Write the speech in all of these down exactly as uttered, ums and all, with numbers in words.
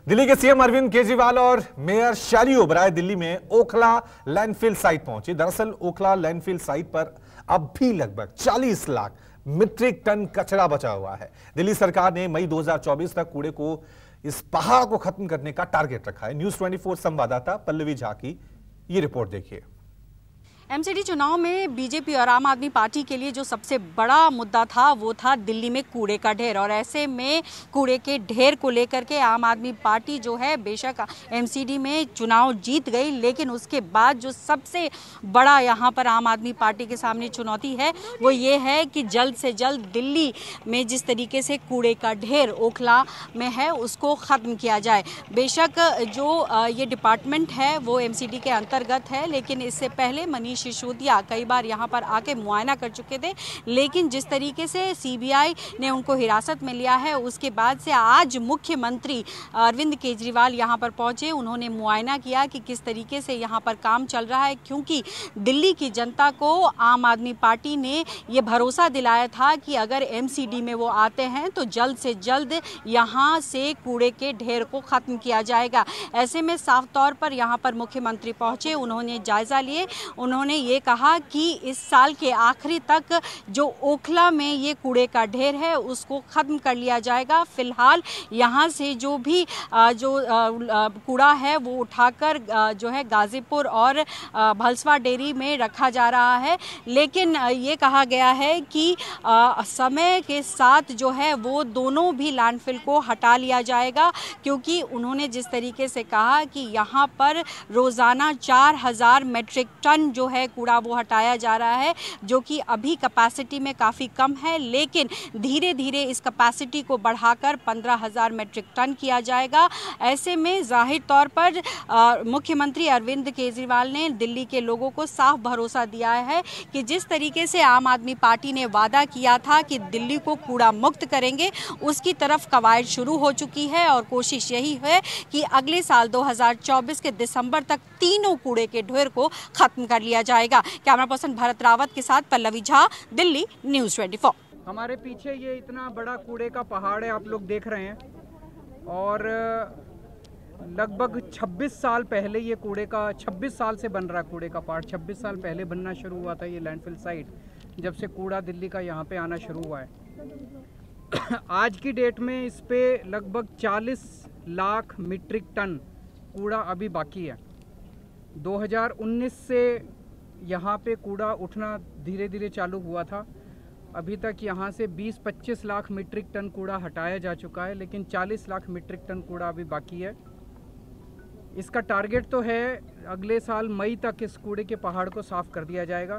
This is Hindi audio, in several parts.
दिल्ली के सीएम अरविंद केजरीवाल और मेयर शाली ओबराय दिल्ली में ओखला लैंडफिल साइट पहुंचे। दरअसल ओखला लैंडफिल साइट पर अब भी लगभग चालीस लाख मीट्रिक टन कचरा बचा हुआ है। दिल्ली सरकार ने मई दो हज़ार चौबीस तक कूड़े को इस पहाड़ को खत्म करने का टारगेट रखा है। न्यूज़ चौबीस संवाददाता पल्लवी झा की ये रिपोर्ट देखिए। एमसीडी चुनाव में बीजेपी और आम आदमी पार्टी के लिए जो सबसे बड़ा मुद्दा था वो था दिल्ली में कूड़े का ढेर, और ऐसे में कूड़े के ढेर को लेकर के आम आदमी पार्टी जो है बेशक एमसीडी में चुनाव जीत गई, लेकिन उसके बाद जो सबसे बड़ा यहाँ पर आम आदमी पार्टी के सामने चुनौती है वो ये है कि जल्द से जल्द दिल्ली में जिस तरीके से कूड़े का ढेर ओखला में है उसको ख़त्म किया जाए। बेशक जो ये डिपार्टमेंट है वो एमसीडी के अंतर्गत है, लेकिन इससे पहले मनीष सिसोदिया कई बार यहां पर आके मुआयना कर चुके थे, लेकिन जिस तरीके से सीबीआई ने उनको हिरासत में लिया है उसके बाद से आज मुख्यमंत्री अरविंद केजरीवाल यहां पर पहुंचे। उन्होंने मुआयना किया कि किस तरीके से यहां पर काम चल रहा है, क्योंकि दिल्ली की जनता को आम आदमी पार्टी ने ये भरोसा दिलाया था कि अगर एमसीडी में वो आते हैं तो जल्द से जल्द यहां से कूड़े के ढेर को खत्म किया जाएगा। ऐसे में साफ तौर पर यहां पर मुख्यमंत्री पहुंचे, उन्होंने जायजा लिए। उन्होंने उन्होंने ये कहा कि इस साल के आखिरी तक जो ओखला में ये कूड़े का ढेर है उसको ख़त्म कर लिया जाएगा। फिलहाल यहाँ से जो भी जो कूड़ा है वो उठाकर जो है गाजीपुर और भलसवा डेयरी में रखा जा रहा है, लेकिन ये कहा गया है कि समय के साथ जो है वो दोनों भी लैंडफिल को हटा लिया जाएगा, क्योंकि उन्होंने जिस तरीके से कहा कि यहाँ पर रोज़ाना चार हज़ार मीट्रिक टन जो है कूड़ा वो हटाया जा रहा है, जो कि अभी कैपेसिटी में काफ़ी कम है, लेकिन धीरे धीरे इस कैपेसिटी को बढ़ाकर पंद्रह हज़ार मीट्रिक टन किया जाएगा। ऐसे में जाहिर तौर पर मुख्यमंत्री अरविंद केजरीवाल ने दिल्ली के लोगों को साफ भरोसा दिया है कि जिस तरीके से आम आदमी पार्टी ने वादा किया था कि दिल्ली को कूड़ा मुक्त करेंगे, उसकी तरफ कवायद शुरू हो चुकी है और कोशिश यही है कि अगले साल दो हज़ार चौबीस के दिसंबर तक तीनों कूड़े के ढेर को खत्म कर लिया जाएगा। कैमरा पर्सन भरत रावत के साथ पल्लवी झा, दिल्ली, न्यूज़ चौबीस। हमारे पीछे ये इतना बड़ा कूड़े का पहाड़ है, आप लोग देख रहे हैं, और लगभग छब्बीस साल पहले ये कूड़े का छब्बीस साल से बन रहा कूड़े का पहाड़ छब्बीस साल पहले बनना शुरू हुआ था ये लैंडफिल साइट, जब से कूड़ा दिल्ली का यहाँ पे आना शुरू हुआ है। आज की डेट में इस पे लगभग चालीस लाख मीट्रिक टन कूड़ा अभी बाकी है। दो हज़ार उन्नीस से यहाँ पे कूड़ा उठना धीरे धीरे चालू हुआ था। अभी तक यहाँ से बीस पच्चीस लाख मीट्रिक टन कूड़ा हटाया जा चुका है, लेकिन चालीस लाख मीट्रिक टन कूड़ा अभी बाकी है। इसका टारगेट तो है अगले साल मई तक इस कूड़े के पहाड़ को साफ़ कर दिया जाएगा,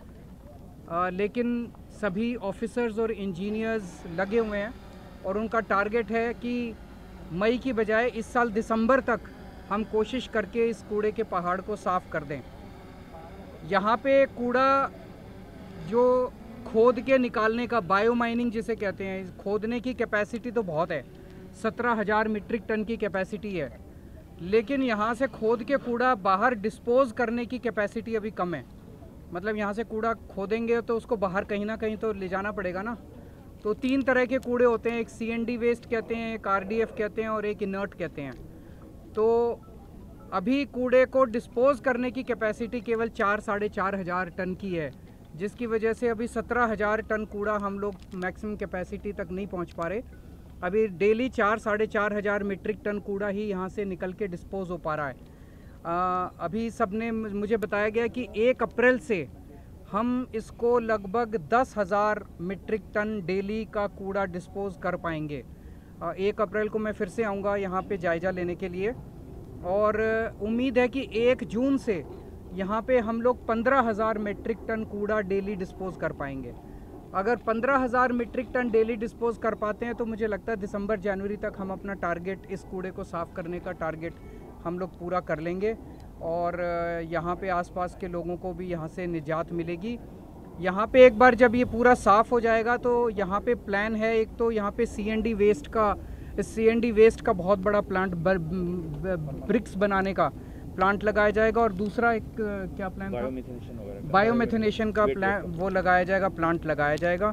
आ, लेकिन सभी ऑफिसर्स और इंजीनियर्स लगे हुए हैं और उनका टारगेट है कि मई की बजाय इस साल दिसंबर तक हम कोशिश करके इस कूड़े के पहाड़ को साफ़ कर दें। यहाँ पे कूड़ा जो खोद के निकालने का, बायो माइनिंग जिसे कहते हैं, खोदने की कैपेसिटी तो बहुत है, सत्रह हज़ार मीट्रिक टन की कैपेसिटी है, लेकिन यहाँ से खोद के कूड़ा बाहर डिस्पोज करने की कैपेसिटी अभी कम है। मतलब यहाँ से कूड़ा खोदेंगे तो उसको बाहर कहीं ना कहीं तो ले जाना पड़ेगा ना। तो तीन तरह के कूड़े होते हैं, एक सी एन डी वेस्ट कहते हैं, एक आर डी एफ कहते हैं और एक इनर्ट कहते हैं। तो अभी कूड़े को डिस्पोज करने की कैपेसिटी केवल चार साढ़े चार हज़ार टन की है, जिसकी वजह से अभी सत्रह हज़ार टन कूड़ा हम लोग मैक्सिमम कैपेसिटी तक नहीं पहुंच पा रहे। अभी डेली चार साढ़े चार हज़ार मीट्रिक टन कूड़ा ही यहाँ से निकल के डिस्पोज हो पा रहा है। आ, अभी सबने मुझे बताया गया कि एक अप्रैल से हम इसको लगभग दस हज़ार मीट्रिक टन डेली का कूड़ा डिस्पोज कर पाएंगे। आ, एक अप्रैल को मैं फिर से आऊँगा यहाँ पे जायज़ा लेने के लिए, और उम्मीद है कि एक जून से यहाँ पे हम लोग पंद्रह हज़ार मीट्रिक टन कूड़ा डेली डिस्पोज कर पाएंगे। अगर पंद्रह हज़ार मीट्रिक टन डेली डिस्पोज कर पाते हैं तो मुझे लगता है दिसंबर जनवरी तक हम अपना टारगेट, इस कूड़े को साफ़ करने का टारगेट हम लोग पूरा कर लेंगे, और यहाँ पे आसपास के लोगों को भी यहाँ से निजात मिलेगी। यहाँ पे एक बार जब ये पूरा साफ़ हो जाएगा तो यहाँ पे प्लान है, एक तो यहाँ पे सी एन डी वेस्ट का सी एन डी वेस्ट का बहुत बड़ा प्लांट, ब्रिक्स बनाने का प्लांट लगाया जाएगा, और दूसरा एक क्या प्लान था, बायोमेथिनेशन का प्लान वो लगाया जाएगा, प्लांट लगाया जाएगा।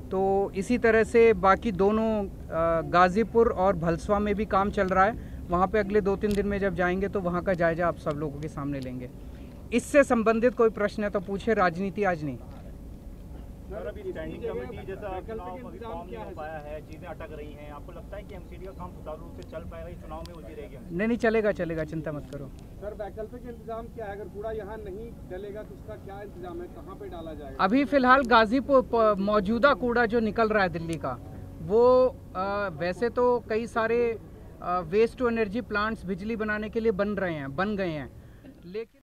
तो इसी तरह से बाकी दोनों गाज़ीपुर और भलसवा में भी काम चल रहा है। वहाँ पे अगले दो तीन दिन में जब जाएंगे तो वहाँ का जायजा आप सब लोगों के सामने लेंगे। इससे संबंधित कोई प्रश्न है तो पूछे, राजनीति आज नहीं। सर, अभी स्टैंडिंग कमेटी जैसा चुनाव अभी फॉर्म नहीं हो पाया है, चीजें अटक रही हैं, आपको लगता है कि एमसीडी का काम सुचारू रूप से चल पाएगा, इस चुनाव में उलझी रहेगी? नहीं नहीं, चलेगा चलेगा, चिंता मत करो। सर, वैकल्पिक इंतजाम क्या है? अगर कूड़ा यहाँ नहीं डलेगा तो उसका क्या इंतजाम है, कहाँ पे डाला जाएगा? अभी फिलहाल गाजीपुर मौजूदा कूड़ा जो निकल रहा है दिल्ली का, वो आ, वैसे तो कई सारे वेस्ट टू एनर्जी प्लांट्स बिजली बनाने के लिए बन रहे हैं, बन गए हैं, लेकिन